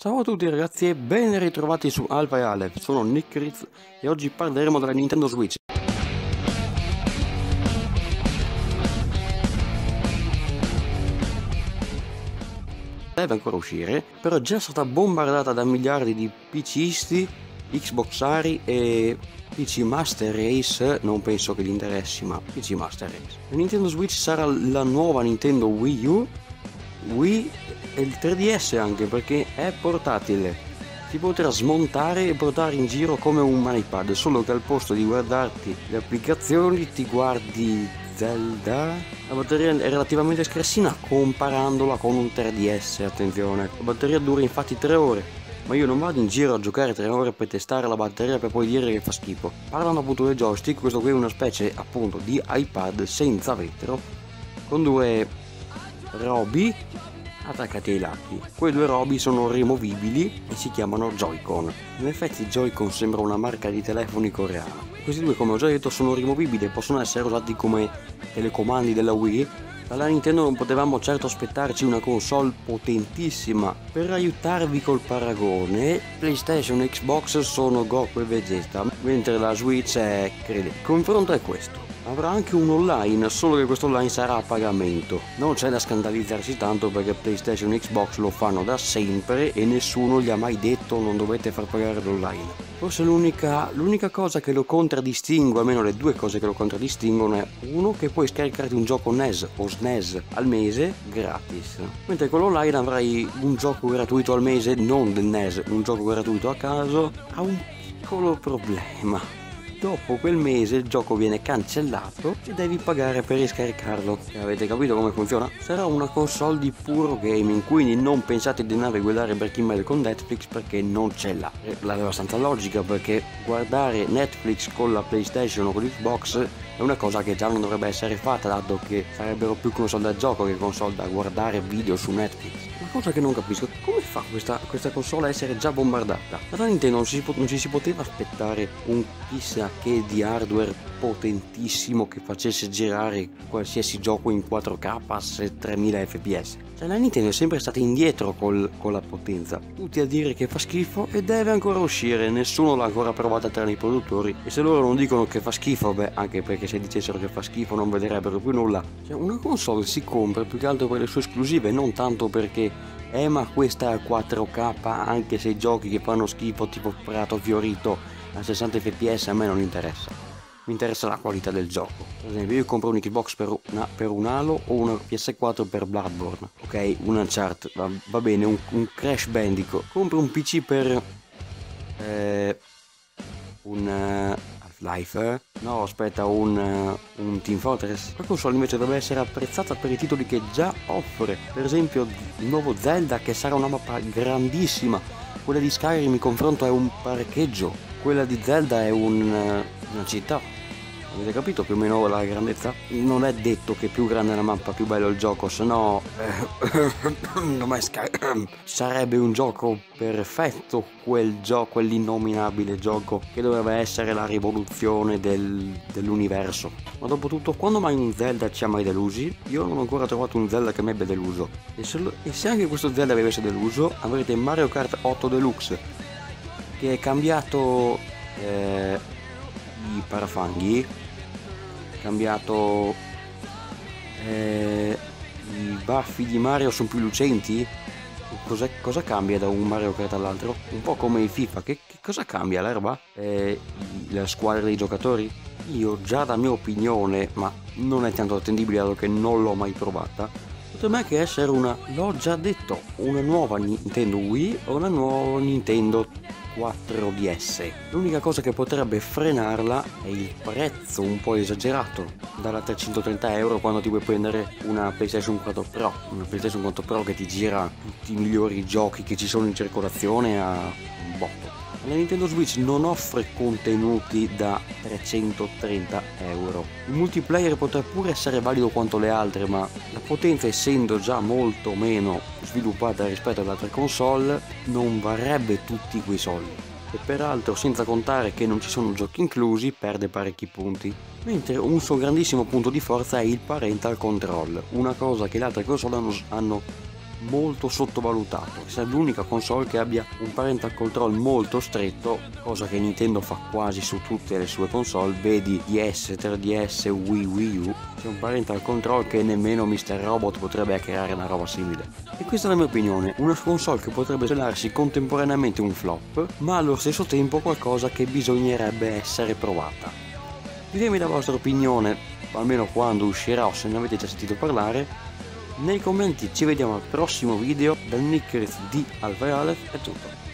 Ciao a tutti ragazzi e ben ritrovati su Alpha e Aleph, sono Nick Ritz e oggi parleremo della Nintendo Switch. Deve ancora uscire, però è già stata bombardata da miliardi di PCisti, Xboxari e PC Master Race, non penso che gli interessi, ma PC Master Race. La Nintendo Switch sarà la nuova Nintendo Wii U, Wii e il 3DS anche perché è portatile. Si potrà smontare e portare in giro come un iPad, solo che al posto di guardarti le applicazioni ti guardi Zelda. La batteria è relativamente scarsina comparandola con un 3DS, attenzione. La batteria dura infatti 3 ore, ma io non vado in giro a giocare 3 ore per testare la batteria per poi dire che fa schifo. Parlando appunto del joystick, questo qui è una specie appunto di iPad senza vetro, con due robi attaccati ai lati. Quei due robi sono rimovibili e si chiamano Joy-Con. In effetti Joy-Con sembra una marca di telefoni coreana. Questi due, come ho già detto, sono rimovibili e possono essere usati come telecomandi della Wii. Dalla Nintendo non potevamo certo aspettarci una console potentissima. Per aiutarvi col paragone, PlayStation e Xbox sono Goku e Vegeta, mentre la Switch è Krillin. Il confronto è questo. Avrà anche un online, solo che questo online sarà a pagamento. Non c'è da scandalizzarsi tanto perché PlayStation e Xbox lo fanno da sempre e nessuno gli ha mai detto non dovete far pagare l'online. Forse l'unica cosa che lo contraddistingue, almeno le due cose che lo contraddistinguono, è uno, che puoi scaricarti un gioco NES o SNES al mese gratis, mentre con l'online avrai un gioco gratuito al mese, non del NES, un gioco gratuito a caso. Ha un piccolo problema. Dopo quel mese il gioco viene cancellato e devi pagare per riscaricarlo. Avete capito come funziona? Sarà una console di puro gaming, quindi non pensate di andare a guardare Breaking Bad con Netflix perché non ce l'ha. L'ha abbastanza logica perché guardare Netflix con la PlayStation o con l'Xbox è una cosa che già non dovrebbe essere fatta, dato che sarebbero più console da gioco che console da guardare video su Netflix. Una cosa che non capisco, come fa questa console a essere già bombardata? Dalla Nintendo non ci si poteva aspettare un chissà che di hardware potentissimo che facesse girare qualsiasi gioco in 4K a 3000 fps. Cioè la Nintendo è sempre stata indietro con la potenza, tutti a dire che fa schifo e deve ancora uscire, nessuno l'ha ancora provata tranne i produttori, e se loro non dicono che fa schifo, beh, anche perché se dicessero che fa schifo non vedrebbero più nulla. Cioè una console si compra più che altro per le sue esclusive, non tanto perché ma questa è a 4K, anche se i giochi che fanno schifo tipo Prato Fiorito a 60 fps a me non interessa. Mi interessa la qualità del gioco. Per esempio io compro un Xbox per un Halo o una PS4 per Bloodborne. Ok, un Uncharted, va bene, un Crash Bandicoot. Compro un PC per un Half-Life, no aspetta, un Team Fortress. La console invece deve essere apprezzata per i titoli che già offre. Per esempio il nuovo Zelda, che sarà una mappa grandissima. Quella di Skyrim in confronto è un parcheggio, quella di Zelda è una città. Avete capito più o meno la grandezza? Non è detto che più grande la mappa più bello il gioco, se no sarebbe un gioco perfetto, quell'innominabile gioco che doveva essere la rivoluzione dell'universo. Ma dopo tutto, quando mai un Zelda ci ha mai delusi? Io non ho ancora trovato un Zelda che mi abbia deluso. E se anche questo Zelda avesse deluso, avrete Mario Kart 8 Deluxe, che è cambiato i parafanghi, cambiato i baffi di Mario sono più lucenti. Cosa cambia da un Mario Kart all'altro? Un po' come il FIFA, che cosa cambia l'erba? La squadra dei giocatori? Io già la mia opinione, ma non è tanto attendibile dato che non l'ho mai provata, potrebbe anche essere l'ho già detto, una nuova Nintendo Wii o una nuova Nintendo 4DS. L'unica cosa che potrebbe frenarla è il prezzo un po' esagerato, dalla 330 euro quando ti puoi prendere una PlayStation 4 Pro, una PlayStation 4 Pro che ti gira tutti i migliori giochi che ci sono in circolazione a un botto. La Nintendo Switch non offre contenuti da 330 euro. Il multiplayer potrà pure essere valido quanto le altre, ma la potenza, essendo già molto meno sviluppata rispetto alle altre console, non varrebbe tutti quei soldi. E peraltro, senza contare che non ci sono giochi inclusi, perde parecchi punti. Mentre un suo grandissimo punto di forza è il parental control, una cosa che le altre console hanno molto sottovalutato. Questa è l'unica console che abbia un parental control molto stretto, cosa che Nintendo fa quasi su tutte le sue console. Vedi DS, 3DS, Wii U, c'è un parental control che nemmeno Mr. Robot potrebbe creare una roba simile. E questa è la mia opinione, una console che potrebbe svelarsi contemporaneamente un flop, ma allo stesso tempo qualcosa che bisognerebbe essere provata. Ditemi la vostra opinione, almeno quando uscirà o se ne avete già sentito parlare. Nei commenti. Ci vediamo al prossimo video. Dal Nickers di Alfa Aleph è tutto.